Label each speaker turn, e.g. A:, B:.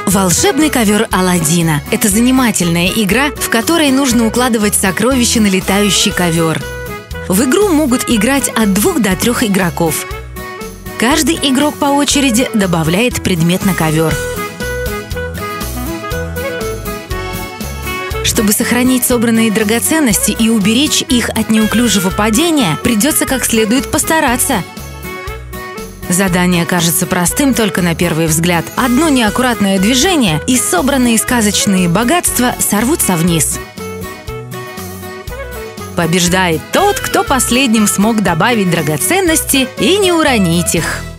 A: Волшебный ковер Аладдина – это занимательная игра, в которой нужно укладывать сокровища на летающий ковер. В игру могут играть от 2 до 3 игроков. Каждый игрок по очереди добавляет предмет на ковер. Чтобы сохранить собранные драгоценности и уберечь их от неуклюжего падения, придется как следует постараться. Задание кажется простым только на первый взгляд. Одно неаккуратное движение, и собранные сказочные богатства сорвутся вниз. Побеждает тот, кто последним смог добавить драгоценности и не уронить их.